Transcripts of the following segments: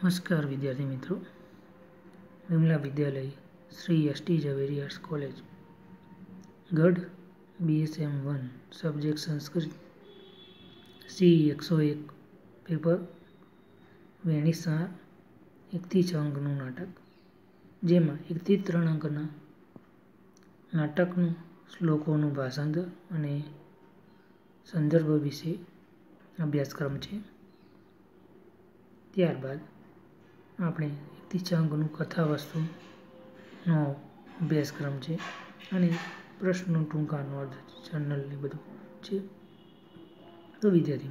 નમસ્કાર વિદ્યાર્થી મિત્રો, Vimala Vidyalaya Shri S T. Zaveri arts college Gadh BSM 1 subject Sanskrit C101 paper વેણિસા 1 થી 6 અંકનું નાટક, જેમાં 1 થી 3 અંકના નાટકનું શ્લોકોનું ભાષાંતર અને સંદર્ભ વિશે અભ્યાસક્રમ છે. ત્યારબાદ આપણે 1 થી 6 અંકનું કથા વસ્તુનો અભ્યાસક્રમ છે અને પ્રશ્નો ટૂંકાનો અર્થ જર્નલ ને બધું છે. તો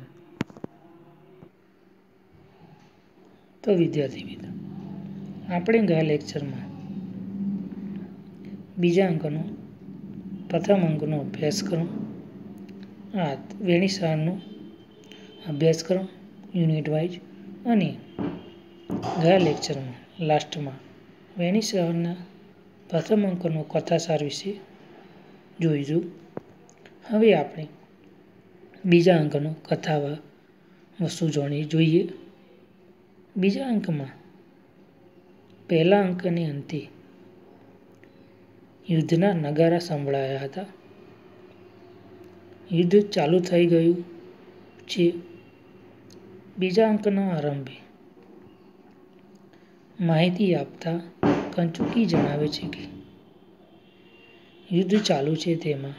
વિદ્યાર્થી મિત્રો આપણે ગયા લેક્ચરમાં બીજા અંકનો પ્રથમ અંકનો અભ્યાસક્રમ આ વેણિસાનો અભ્યાસક્રમ યુનિટ વાઇઝ અને ગયા લેક્ચરમાં લાસ્ટમાં વેણિસાના પ્રથમ અંકનો કથાસાર વિશે જોઈશું. હવે આપણે બીજા અંકનો કથા વસ્તુ જોઈએ. બીજા અંકમાં પહેલા અંકને અંતે યુદ્ધના નગારા સંભળાયા હતા. યુદ્ધ ચાલુ થઈ ગયું છે. બીજા અંકના આરંભે માહિતી આપતા કંચુકી જણાવે છે કે યુદ્ધ ચાલુ છે. તેમાં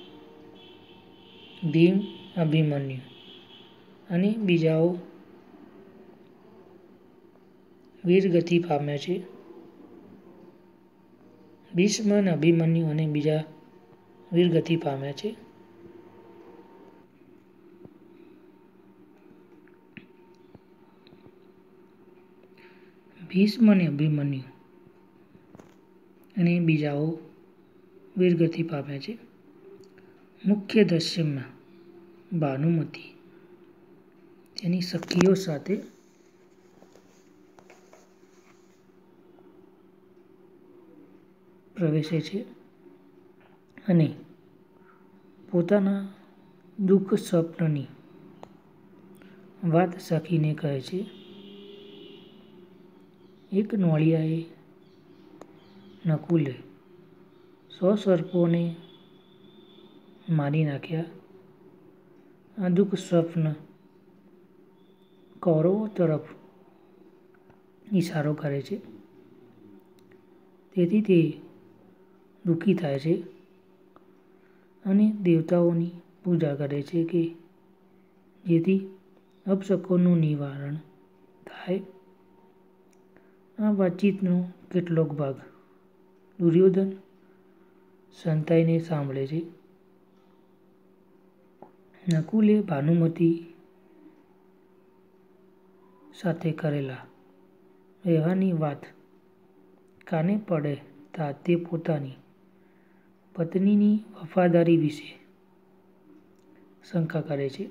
ભીમ, અભિમન્યુ અને બીજાઓ વીરગતિ પામ્યા છે. ભીષ્મ, અભિમન્યુ અને બીજા વીરગતિ પામ્યા છે. ભીષ્મ અને અભિમન્યુ અને બીજાઓ વીરગતિ પામ્યા છે. મુખ્ય દ્રશ્યમાં ભાનુમતી તેની સખીઓ સાથે પ્રવેશે છે અને પોતાના દુઃખ સ્વપ્નની વાત સખીને કહે છે. એક નોળિયાએ નકુલે 100 સર્પોને મારી નાખ્યા. આ દુઃખ સ્વપ્ન કૌરવો તરફ ઈશારો કરે છે. તેથી તે દુઃખી થાય છે અને દેવતાઓની પૂજા કરે છે કે જેથી અપશકુનનું નિવારણ થાય. આ વાતચીતનો કેટલોક ભાગ દુર્યોધન સંતાઈને સાંભળે છે. નકુલે ભાનુમતી સાથે કરેલા વ્યવહારની વાત કાને પડતા તે પોતાની પત્નીની વફાદારી વિશે શંકા કરે છે.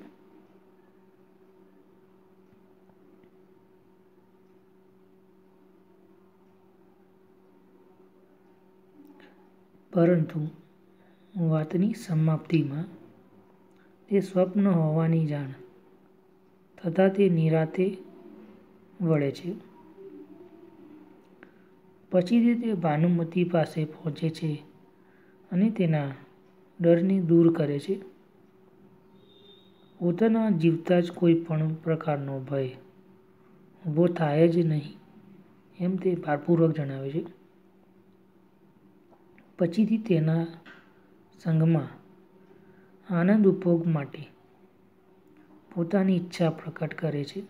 પરંતુ વાતની સમાપ્તિમાં તે સ્વપ્ન હોવાની જાણ થતાં તે નિરાતે વળે છે. પછીથી તે ભાનુમતી પાસે પહોંચે છે અને તેના ડરને દૂર કરે છે. પોતાના જીવતા જ કોઈ પણ પ્રકારનો ભય ઊભો થાય જ નહીં એમ તે ભારપૂર્વક જણાવે છે. પછીથી તેના સંગમાં આનંદ ઉપભોગ માટે પોતાની ઈચ્છા પ્રકટ કરે છે.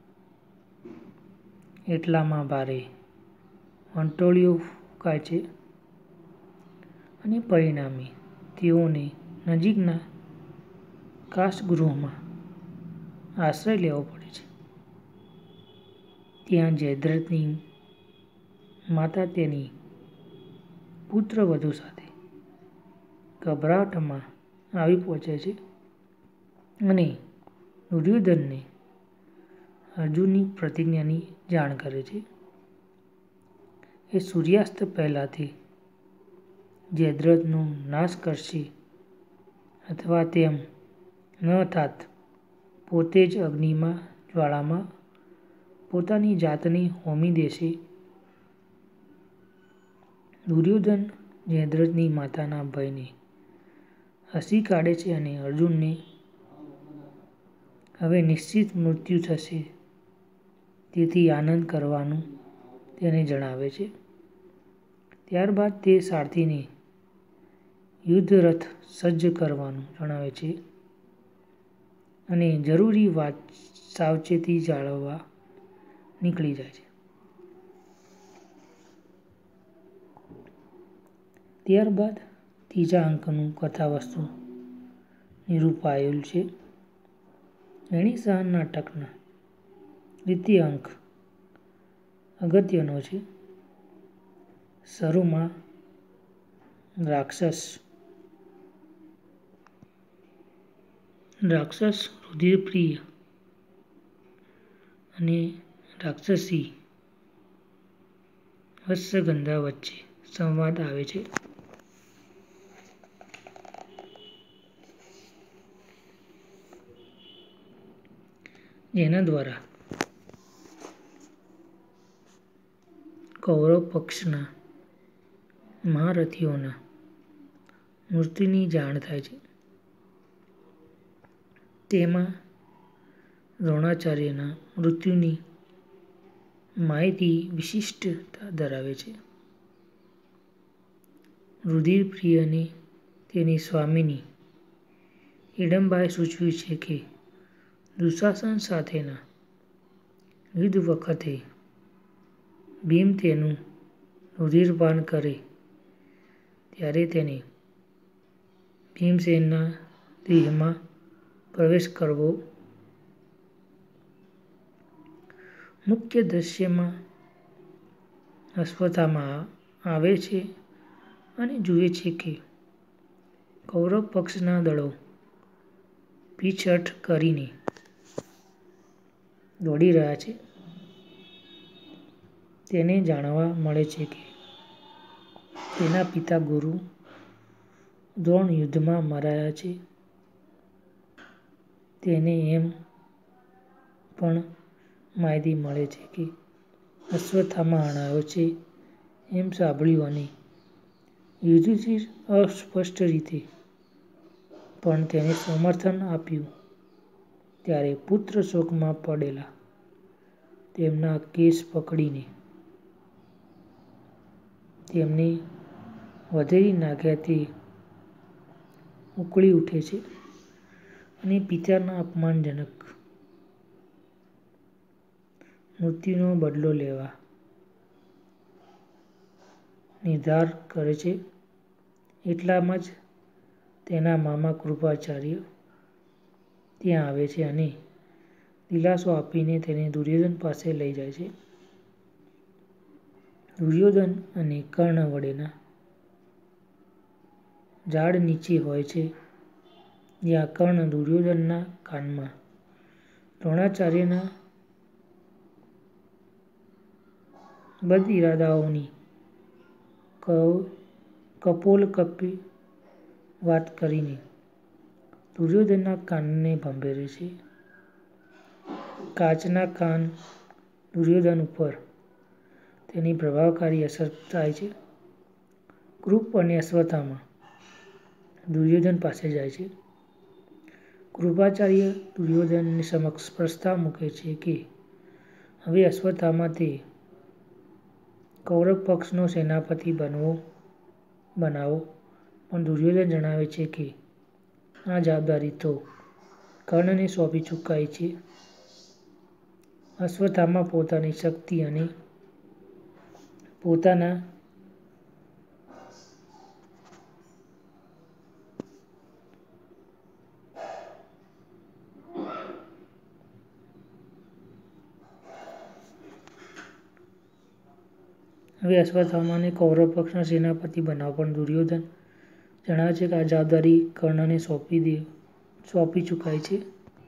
એટલામાં ભારે વંટોળીઓ ફૂંકાય છે અને પરિણામે તેઓને નજીકના કાશગૃહમાં આશ્રય લેવો પડે છે. ત્યાં જયદ્રથની માતા તેની પુત્રવધૂ સાથે ગભરાટમાં આવી પહોંચે છે અને દુર્યોધનને અર્જુનની પ્રતિજ્ઞાની જાણ કરે છે. એ સૂર્યાસ્ત પહેલાથી જયદ્રથનો નાશ કરશે અથવા તેમ ન થાત પોતે જ અગ્નિમાં જ્વાળામાં પોતાની જાતને હોમી દેશે. દુર્યોધન જયદ્રથની માતાના ભયને હસી કાઢે છે અને અર્જુનને હવે નિશ્ચિત મૃત્યુ થશે તેથી આનંદ કરવાનું તેને જણાવે છે. ત્યારબાદ તે સારથીને યુદ્ધ રથ સજ્જ કરવાનું જણાવે છે અને જરૂરી સાવચેતી જાળવવા નીકળી જાય છે. ત્યારબાદ ત્રીજા અંકનું કથાવસ્તુ નિરૂપાયેલ છે. એણીસા નાટકના દ્વિતીય અંક અગત્યનો છે. શરૂમાં રાક્ષસ રુધિરપ્રિય અને રાક્ષસી વત્સગંધા વચ્ચે સંવાદ આવે છે. જેના દ્વારા કૌરવ પક્ષના મહારથીઓના મૃત્યુની જાણ થાય છે. તેમાં દ્રોણાચાર્યના મૃત્યુની માહિતી વિશિષ્ટતા ધરાવે છે. રુધિરપ્રિયને તેની સ્વામીની હિડમ્બાએ સૂચવ્યું છે કે દુશાસન સાથેના યુદ્ધ વખતે ભીમ તેનું રુધિરપાન કરે ત્યારે તેને ભીમસેનના દેહમાં પ્રવેશ કરવો. મુખ્ય દ્રશ્યમાં અશ્વત્થામા આવે છે અને જુએ છે કે કૌરવ પક્ષના દળો પીછહટ કરીને દોડી રહ્યા છે. તેને જાણવા મળે છે કે તેના પિતા ગુરુ દ્રોણ યુદ્ધમાં મરાયા છે. તેને એમ પણ માહિતી મળે છે કે અશ્વત્થામા હણાયો છે એમ સાંભળ્યું અને યુધિષ્ઠિર અસ્પષ્ટ રીતે પણ તેને સમર્થન આપ્યું. ત્યારે પુત્ર શોકમાં પડેલા તેમના કેશ પકડીને તેમને વધેરી નાખ્યા. તે ઉકળી ઉઠે છે અને પિતાના અપમાનજનક મૃત્યુનો બદલો લેવા નિર્ધાર કરે છે. એટલામાં જ તેના મામા કૃપાચાર્ય ત્યાં આવે છે અને દિલાસો આપીને તેને દુર્યોધન પાસે લઈ જાય છે. દુર્યોધન અને કર્ણ વડેના ઝાડ નીચે હોય છે જ્યાં કર્ણ દુર્યોધનના કાનમાં દ્રોણાચાર્યના બદઇરાદાઓની કપોલકલ્પી વાત કરીને દુર્યોધનના કાનને ભંભેરે છે. કાચના કાન દુર્યોધન ઉપર તેની પ્રભાવકારી અસર થાય છે. કૃપ અને અશ્વત્થામા દુર્યોધન પાસે જાય છે. કૃપાચાર્ય દુર્યોધનની સમક્ષ પ્રસ્તાવ મૂકે છે કે હવે અશ્વત્થામા તે કૌરવ પક્ષનો સેનાપતિ બનાવો. પણ દુર્યોધન જણાવે છે કે આ જવાબદારી તો કર્ણને સોંપી ચૂકાઈ છે. અશ્વત્થામા પોતાની શક્તિ અને પોતાના અશ્વત્થામાને કૌરવ પક્ષના સેનાપતિ બનાવો. પણ દુર્યોધન જણાવે છે કે આ જવાબદારી કર્ણને સોંપી ચૂકાઈ છે.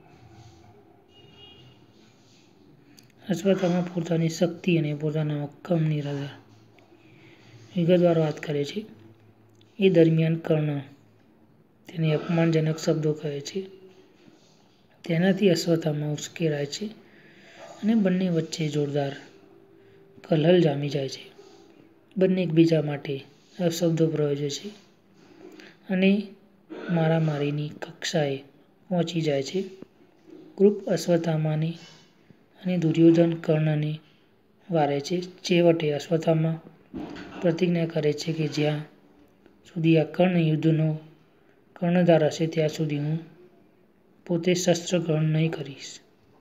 અશ્વત્થામા પોતાની શક્તિ અને પોતાના મક્કમની વિગતવાર વાત કરે છે. એ દરમિયાન કર્ણ તેને અપમાનજનક શબ્દો કહે છે. તેનાથી અશ્વત્થામા ઉશ્કેરાય છે અને બંને વચ્ચે જોરદાર કલહલ જામી જાય છે. બંને એકબીજા માટે અપશબ્દો પ્રયોજે છે અને મારામારીની કક્ષાએ પહોંચી જાય છે. કૃપ અશ્વત્થામાને અને દુર્યોધન કર્ણને વારે છે. છેવટે અશ્વત્થામા પ્રતિજ્ઞા કરે છે કે જ્યાં સુધી આ કર્ણ યુદ્ધનો કર્ણધાર હશે ત્યાં સુધી હું પોતે શસ્ત્ર ગ્રહણ નહીં કરીશ.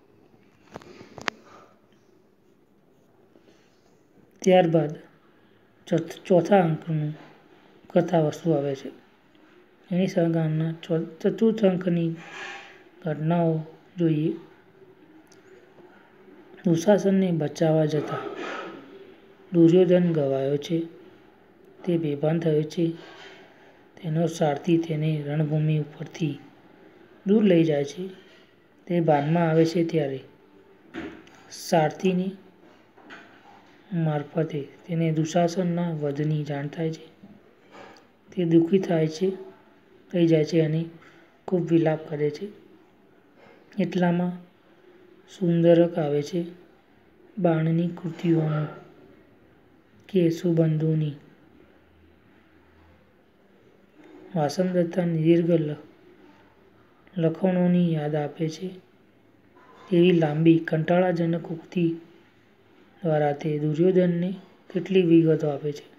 ત્યારબાદ ચોથા અંકનું કથાવસ્તુ આવે છે. એની સંગાના ચતુર્થ અંકની ઘટનાઓ જોઈએ. દુશાસનને બચાવવા જતા દુર્યોધન ગવાયો છે. તે બેભાન થયો છે. તેનો સારથી તેને રણભૂમિ ઉપરથી દૂર લઈ જાય છે. તે ભાનમાં આવે છે ત્યારે સારથીની મારફતે તેને દુશાસનના વધની જાણ થાય છે. તે દુઃખી થઈ જાય છે અને ખૂબ વિલાપ કરે છે. એટલામાં સુંદરક આવે છે. બાણની કૃતિઓનું કે સુબંધુની વાસમદત્તા દીર્ઘ લખાણોની યાદ આપે છે તેવી લાંબી કંટાળાજનક ઉક્તિ દ્વારા તે દુર્યોધનને કેટલીક વિગતો આપે છે.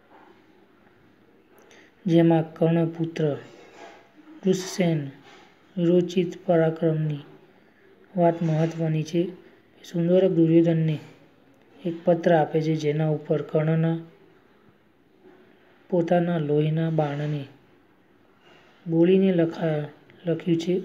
જેમાં કર્ણપુત્ર દુષસેન વિરોચિત પરાક્રમની વાત મહત્વની છે. સુંદરક દુર્યોધનને એક પત્ર આપે છે જેના ઉપર કર્ણના પોતાના લોહીના બાણને બોળીને લખ્યું છે.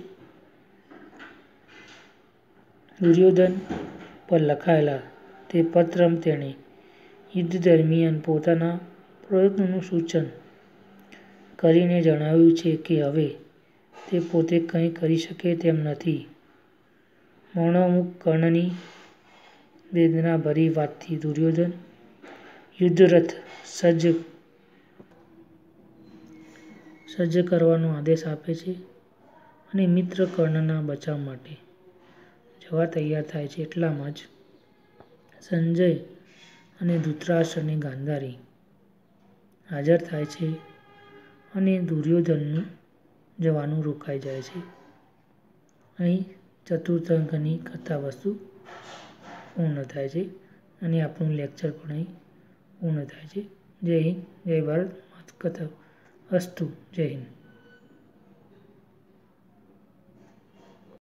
દુર્યોધન પર લખાયેલા તે પત્રમાં તેણે યુદ્ધ દરમિયાન પોતાના પ્રયત્નોનું સૂચન કરીને જણાવ્યું છે કે હવે તે પોતે કંઈ કરી શકે તેમ નથી. મરણોન્મુખ કર્ણની વેદનાભરી વાતથી દુર્યોધન યુદ્ધરથ સજ્જ કરવાનો આદેશ આપે છે અને મિત્ર કર્ણના બચાવ માટે જવા તૈયાર થાય છે. એટલામાં જ સંજય અને ધૃતરાષ્ટ્ર અને ગાંધારી હાજર થાય છે અને દુર્યોધનનું જવાનું રોકાઈ જાય છે. અહીં ચતુર્થ અંકની કથાવસ્તુ પૂર્ણ થાય છે અને આપણું લેક્ચર પણ અહીં પૂર્ણ થાય છે. જય હિન્દ, જય ભારત, કથા અસ્તુ. જય હિન્દ.